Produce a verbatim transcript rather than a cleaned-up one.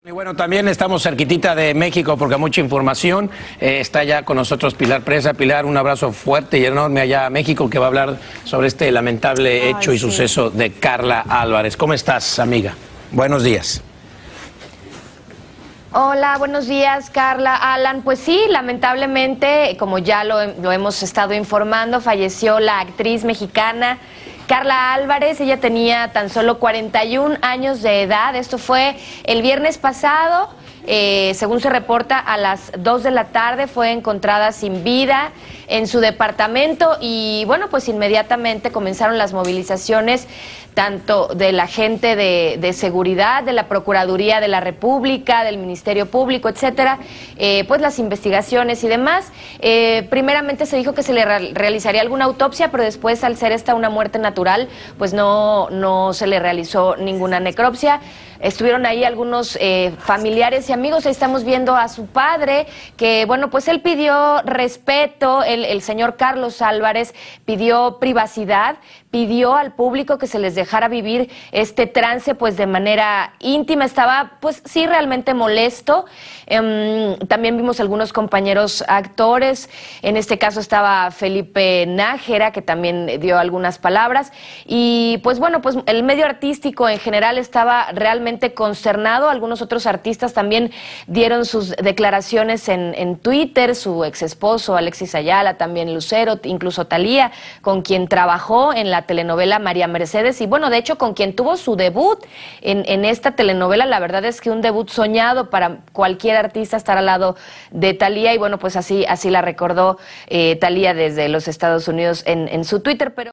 Y bueno, también estamos cerquitita de México porque hay mucha información. Eh, está ya con nosotros Pilar Presa. Pilar, un abrazo fuerte y enorme allá a México, que va a hablar sobre este lamentable Ay, hecho y sí. suceso de Carla Álvarez. ¿Cómo estás, amiga? Buenos días. Hola, buenos días, Carla, Alan. Pues sí, lamentablemente, como ya lo, lo hemos estado informando, falleció la actriz mexicana Carla Álvarez. Ella tenía tan solo cuarenta y un años de edad. Esto fue el viernes pasado. Eh, según se reporta, a las dos de la tarde fue encontrada sin vida en su departamento y bueno, pues inmediatamente comenzaron las movilizaciones tanto de la gente de, de seguridad, de la Procuraduría de la República, del Ministerio Público, etcétera, eh, pues las investigaciones y demás. Eh, primeramente se dijo que se le re realizaría alguna autopsia, pero después, al ser esta una muerte natural, pues no, no se le realizó ninguna necropsia. Estuvieron ahí algunos eh, familiares y amigos. Ahí estamos viendo a su padre, que bueno, pues él pidió respeto, el, el señor Carlos Álvarez pidió privacidad, pidió al público que se les dejara vivir este trance pues de manera íntima. Estaba pues sí realmente molesto. Um, también vimos algunos compañeros actores, en este caso estaba Felipe Nájera, que también dio algunas palabras, y pues bueno, pues el medio artístico en general estaba realmente consternado. Algunos otros artistas también dieron sus declaraciones en, en Twitter. Su ex esposo Alexis Ayala, también Lucero, incluso Thalía, con quien trabajó en la telenovela María Mercedes, y bueno, de hecho con quien tuvo su debut en, en esta telenovela. La verdad es que un debut soñado para cualquier artista, estar al lado de Thalía, y bueno, pues así, así la recordó eh, Thalía desde los Estados Unidos en, en su Twitter. Pero